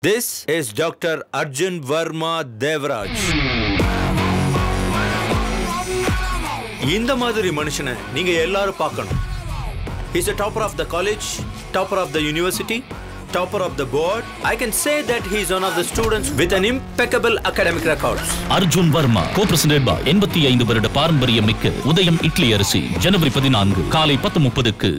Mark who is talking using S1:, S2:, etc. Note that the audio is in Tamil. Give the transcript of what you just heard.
S1: This is Dr. Arjun Verma Devraj. இந்த மாதிரி மனுஷனை நீங்க எல்லாரும் பார்க்கணும். He's a topper of the college, topper of the university, topper of the board. I can say that he is one of the students with an impeccable academic records.
S2: Arjun Verma, co-presented by 85 வருட பாரம்பரியம் மிக்க உதயம் இட்லி அரிசி, ஜனவரி 14 காலை 10:30க்கு.